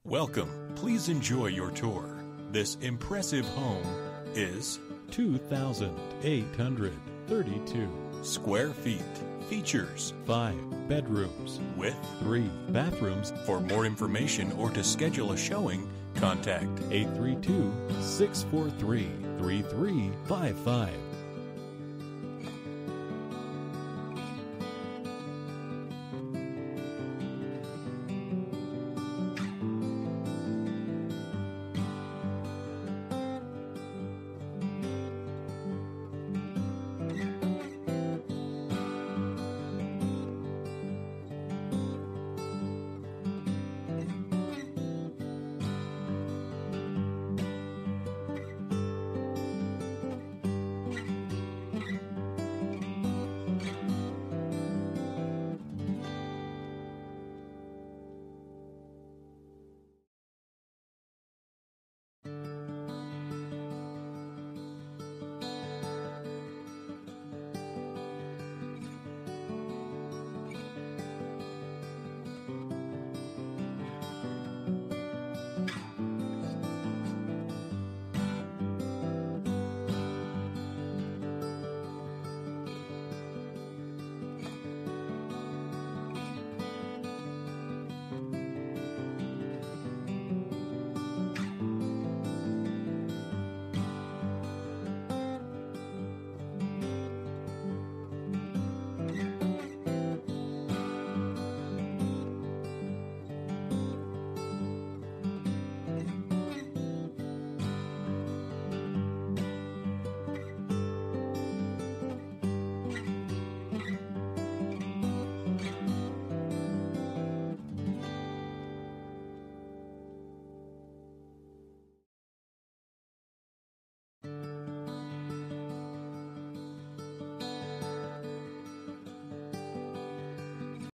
Welcome. Please enjoy your tour. This impressive home is 2,832 square feet. Features 5 bedrooms with 3 bathrooms. For more information or to schedule a showing, contact 832-643-3355.